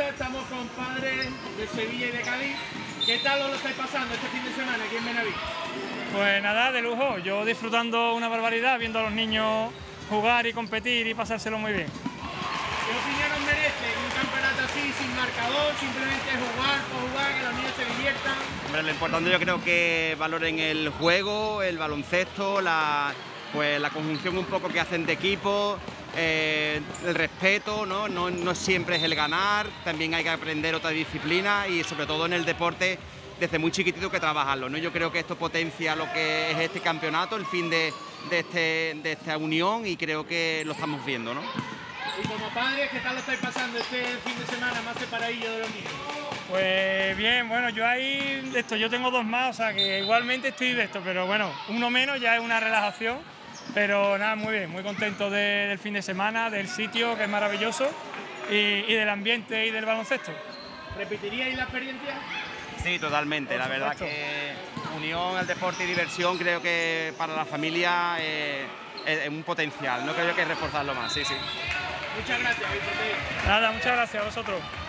estamos con padres de Sevilla y de Cádiz. ¿Qué tal os lo estáis pasando este fin de semana aquí en Benaví? Pues nada, de lujo. Yo disfrutando una barbaridad, viendo a los niños jugar y competir y pasárselo muy bien. ¿Qué opinión os merece un campeonato así, sin marcador, simplemente jugar por jugar, que los niños se diviertan? Hombre, lo importante yo creo que valoren el juego, el baloncesto, pues la conjunción un poco que hacen de equipo, el respeto, ¿no? No siempre es el ganar, también hay que aprender otra disciplina y sobre todo en el deporte desde muy chiquitito que trabajarlo, ¿no? Yo creo que esto potencia lo que es este campeonato, el fin de esta unión, y creo que lo estamos viendo, ¿no? Y como padres, ¿qué tal lo estáis pasando este fin de semana más separadillo de los niños? Pues bien, bueno, yo tengo dos más, o sea que igualmente estoy de esto, pero bueno, uno menos ya es una relajación, pero nada, muy bien, muy contento del fin de semana, del sitio que es maravilloso y del ambiente y del baloncesto. ¿Repetiríais la experiencia? Sí, totalmente, la verdad que unión al deporte y diversión creo que para la familia es un potencial, no creo que hay que reforzarlo más, sí. Muchas gracias, Vicente. Nada, muchas gracias a vosotros.